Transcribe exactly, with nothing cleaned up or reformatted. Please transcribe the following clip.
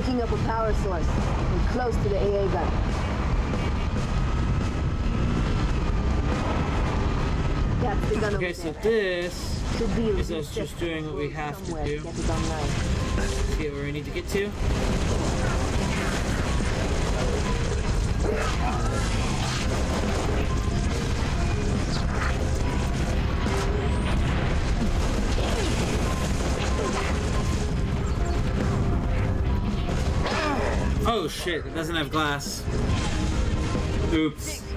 Picking up a power source. We're close to the A A gun. That's the gun. Okay, so this Should be is us just doing what we have to do. Get it online. Let's get where we need to get to. Oh shit, it doesn't have glass. Oops.